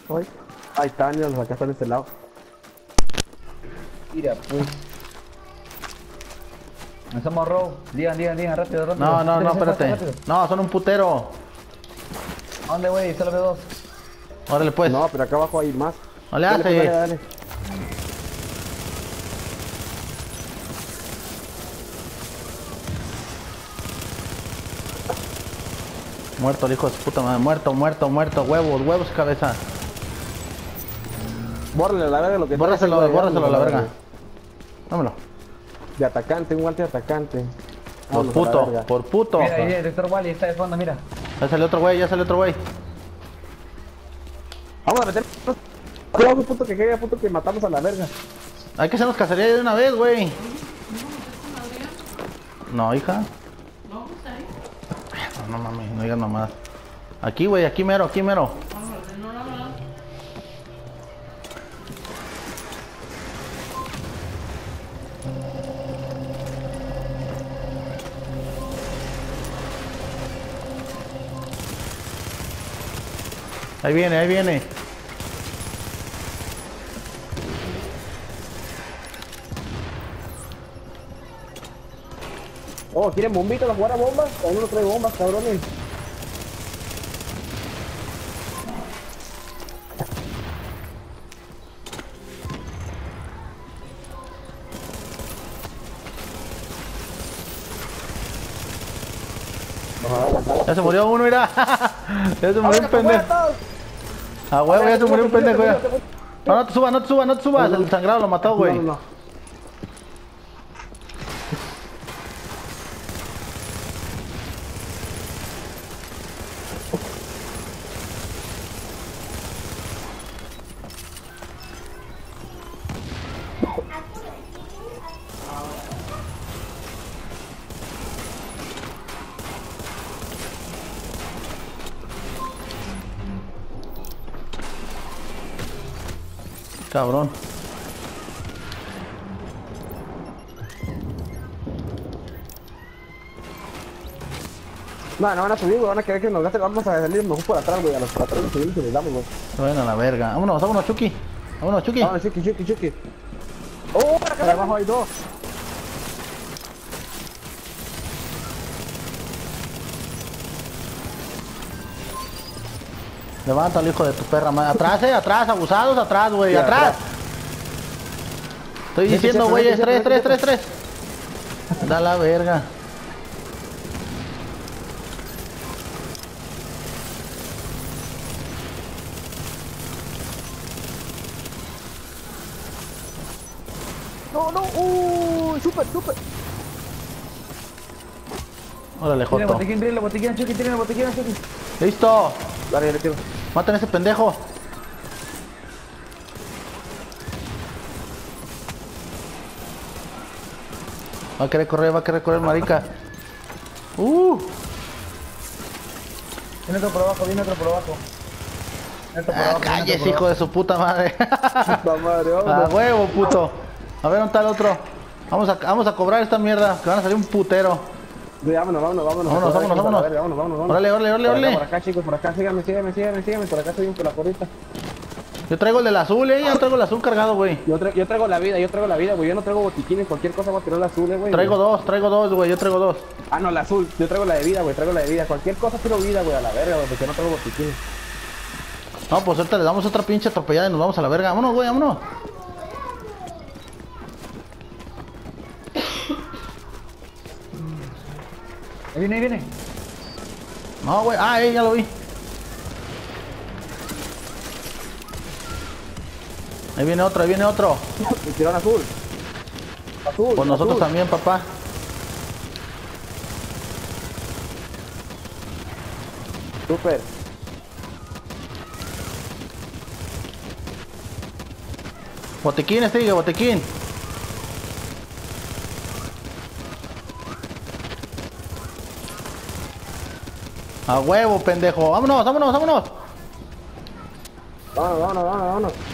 Ay, ahí están, los acá están de este lado. Mira, pues. Hacemos row. Digan, rápido. No, espérate. Rápido. No, son un putero. ¿A dónde, güey? Solo veo dos. Órale pues. No, pero acá abajo hay más. No le Dale, pues, hace. dale. Muerto el hijo de su puta madre. Muerto. Huevos, cabeza. Bórrale a la verga lo que Bórraselo a la verga. Dámelo. De atacante, un guante de atacante. Por Vámonos a la puto, verga. por puto. Mira, ahí el Dr. Wally está de fondo, mira. Ya salió otro güey. Vamos a meter. Cuidado, puto que caiga, puto que matamos a la verga. Hay que hacernos cacería de una vez, güey. No, hija. No mames, no digas nomás. Aquí, güey, aquí mero. Ahí viene. Oh, ¿quieren bombitas para jugar a bombas? Aún no trae bombas, cabrones. Ya se murió uno, mira. Ya se murió un pendejo. Ah, huevo, ya se murió un pendejo, ya. No te subas. El sangrado lo mató, güey. No. Cabrón. No van a subir, güey, van a querer que nos gasten. Vamos a salir mejor por atrás, güey. A los por atrás nos subimos y les damos, güey. Bueno, a la verga. Vámonos, Chucky. Vámonos, Chucky. Oh, para acá abajo hay dos. Levántalo, hijo de tu perra madre. Atrás, abusados, atrás, güey, Sí, atrás. Estoy diciendo, güey, tres. Da la verga. No. Súper. Órale, Tiene joto. botiquín, Chucky. Listo. Dale, ya le tiro. Maten a ese pendejo. Va a querer correr, marica. Viene otro por abajo. Cállese, hijo de su puta madre. Puta madre, A vámonos. huevo, puto. A ver, ¿dónde está el otro? Vamos a cobrar esta mierda, que van a salir un putero. Sí, vámonos. Vámonos. Órale. Por acá, chicos, por acá. Síganme. Por acá seguimos por la porrita. Yo traigo el del azul, ya traigo el azul cargado, güey. Yo traigo la vida, güey. Yo no traigo botiquines, cualquier cosa voy a tirar la azul, güey. Traigo dos, güey, yo traigo dos. Ah, no, la azul. Yo traigo la de vida, güey. Cualquier cosa tiro vida, güey, a la verga, güey, porque no traigo botiquines. No, pues ahorita le damos otra pinche atropellada y nos vamos a la verga. Vámonos, güey, vámonos. Ahí viene. No, güey, ya lo vi. Ahí viene otro. Me tiraron azul. Pues nosotros azul. también, papá. Súper. Botiquín, botiquín. A huevo, pendejo. Vámonos. Vámonos.